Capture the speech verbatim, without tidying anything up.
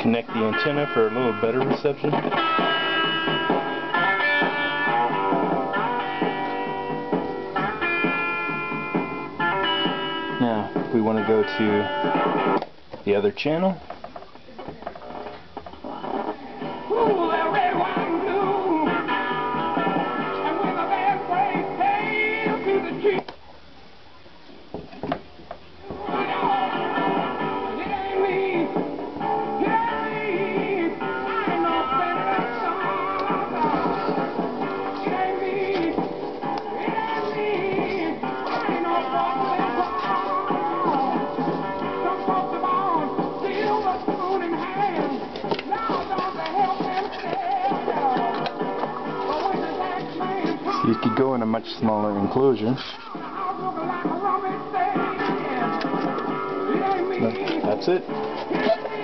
connect the antenna for a little better reception. Now, if we want to go to the other channel, you could go in a much smaller enclosure. That's it.